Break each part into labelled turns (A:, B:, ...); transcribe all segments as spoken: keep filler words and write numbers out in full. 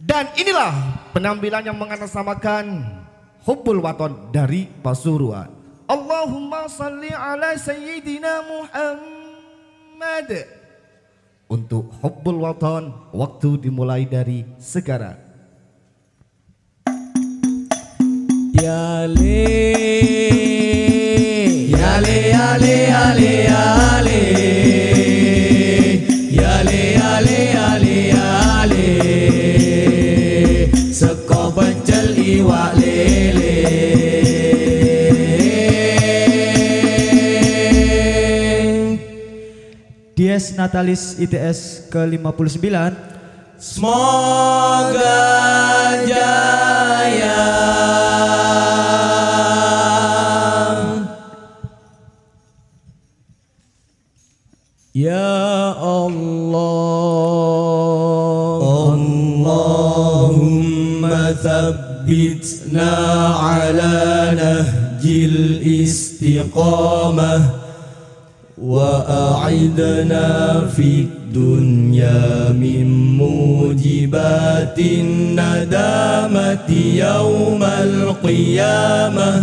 A: Dan inilah penampilan yang mengatasnamakan Hubbul Waton dari Pasuruan. Allahumma salli ala Sayyidina Muhammad. Untuk Hubbul Waton, waktu dimulai dari sekarang.
B: Ya le, ya le, ya le, ya le, ya le, ya le, ya le, ya le, ya le, seko pecel iwak lele. Dies Natalis I T S ke lima puluh sembilan. Semoga jaya. Ya Allah, Allahumma thabbitna ala nahjil istiqamah wa a'idna fid dunya min mujibatin nadamati yaumal qiyamah.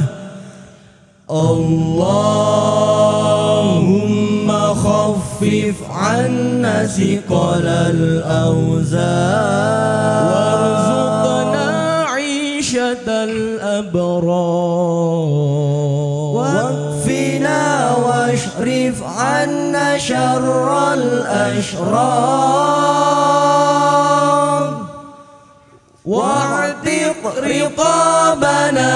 B: Allahumma khaffif 'anna siqalal awzar warzuqna 'ishatal abrar wakfina washrif 'anna syarral ashrar wa'tiq riqabana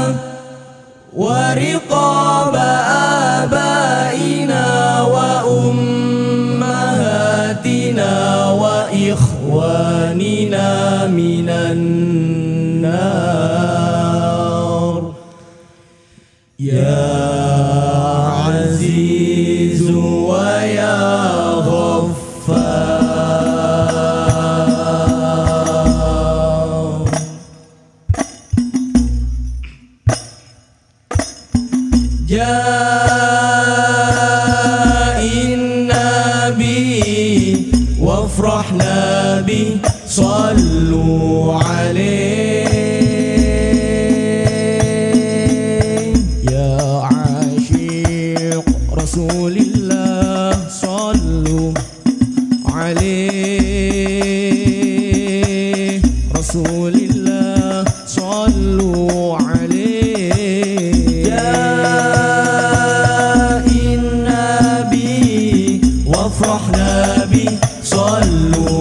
B: wa riqaba abaina wa ummahatina wa ikhwanina minan nar. Ya Azizu wa ya Ghaffar. Ja'in Nabi wafrahna bi sallu alaih. Ya ashiq Rasulillah sallu alaih. Rasulillah sallu alaih. وافرحنا بي صلوا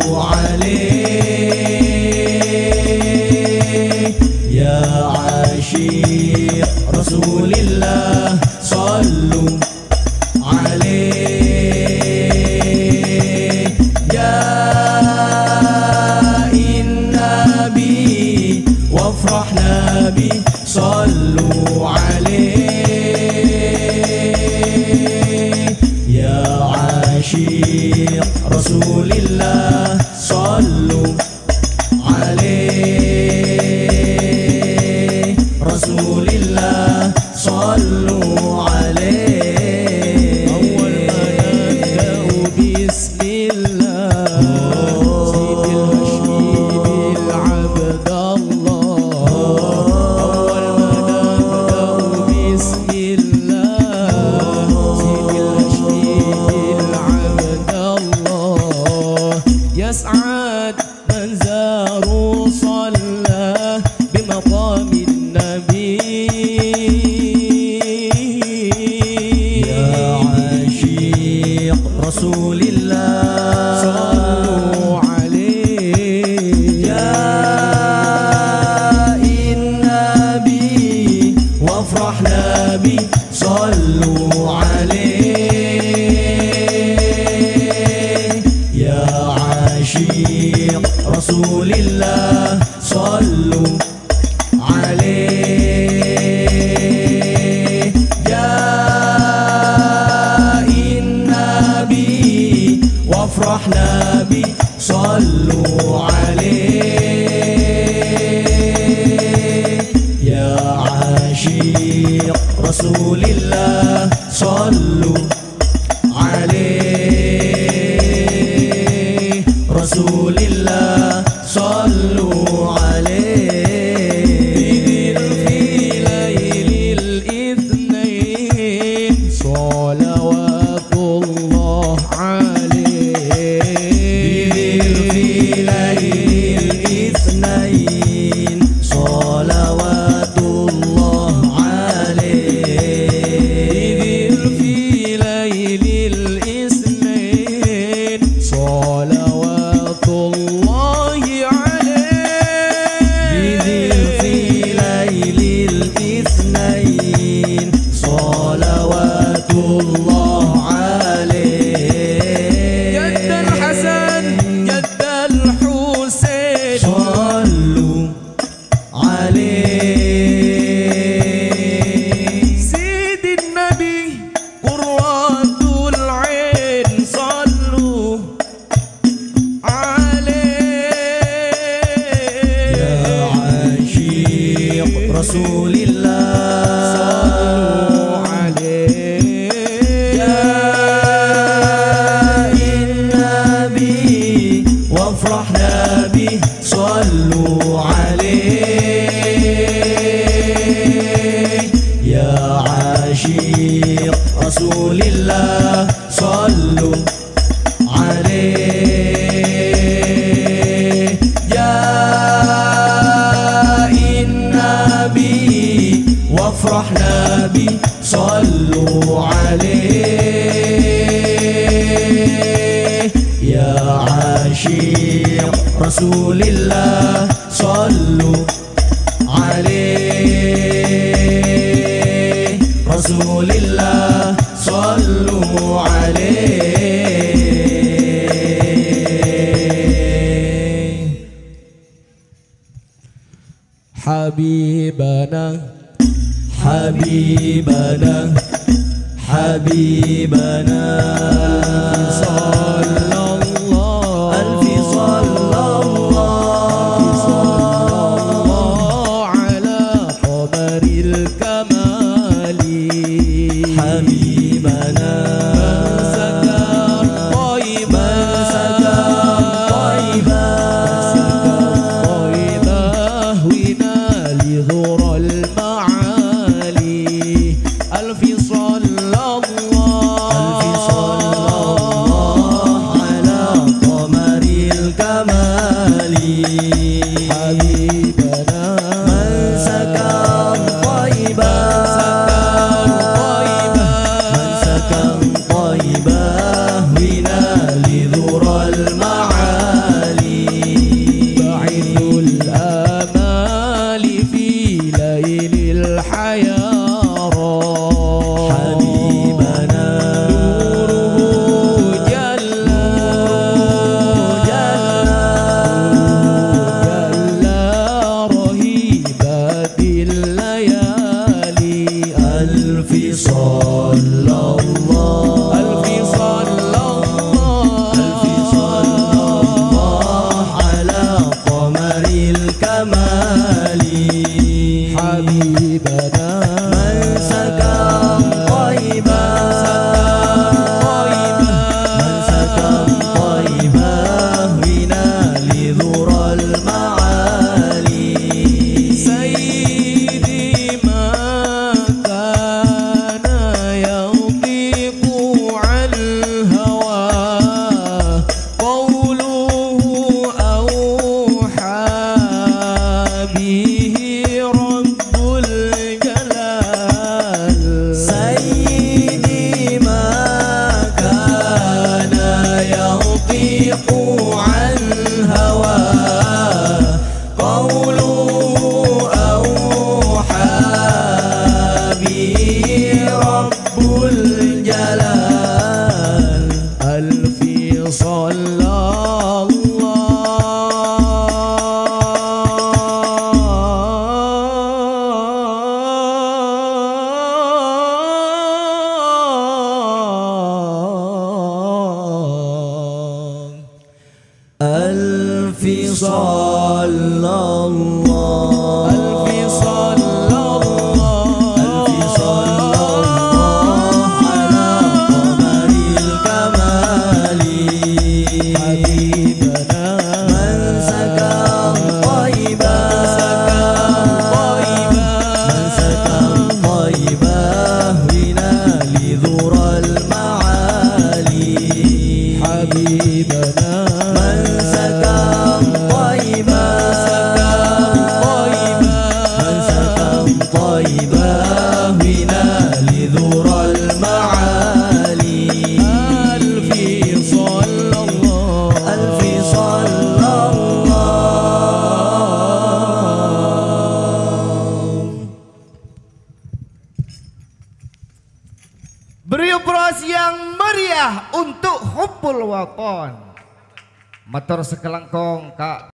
B: عليه. يا عاشق رسول الله صلوا عليه. جاء النبي وافرحنا بي صلوا عليه. يا عاشق رسول الله صلوا عليه. رسول الله صلوا عليه. أول ما نبدأ بسم الله سيد الهاشمي بالعبد الله. أول ما نبدأ بسم الله سيد الهاشمي بالعبد الله. يسعد من زاروا صلى بمقام النبي. يا عاشق رسول الله صلوا عليه. جاء النبي وافرحنا به صلوا عليه. يا عاشق رسول الله صلوا عليه. جاء النبي وافرحنا به صلوا عليه. يا عاشق رسول الله صلوا عليه. رسول الله
C: صلوا عليه في ليل الاثنين صلوات الله عليه في ليل الاثنين صلوات الله عليه في ليل الاثنين صلوات الله عليه في ليل الاثنين صلوات الله عليه جد الحسن جد الحسين صلوا عليه سيد النبي قرة العين صلوا عليه يا عاشق رسول الله صلوا عليه يا النبي وافرحنا به صلوا عليه يا عاشق رسول الله صلوا عليه يا النبي وافرحنا به صلوا عليه يا عاشق رسول الله صلوا عليه رسول الله صلوا عليه حبيبنا حبيبنا حبيبنا صلى الله ألف صلى الله على قمر الكمال حبيبنا سكن طيبا سكن طيبا طيبا ونال ذرى المعالي ألف صلى الله ألف صلى الله على قمر الكمال حبيبنا من سكن طيبا سكن طيبا من سكن طيبا ونال ذرى المعالي بعث الآمال في ليل الحيارى حبيبنا نوره جل جل رهيبات الليالي ألف صلى الله ألف صلى الله ألف صلى الله على قمر الكمال حبيبنا من سكن طيبا من سكن طيبا ونال ذرى المعالي سيدي ما كان ينطق عن الهوى قوله أوحى به رب الجلال سيدي ما كان ينطق عن هوى قوله أوحى به رب الجلال ألف صلى الله ألف صلى الله ألف صلى الله ألف صلى الله على قمر الكمال حبيبنا من سكن من سكن طيبا من سكن طيبا بنال ذرى المعالي ألفي صلى الله ألفي صلى الله.
A: Beri pros yang meriah untuk Hubbul Waton. Motor sekelangkong Kak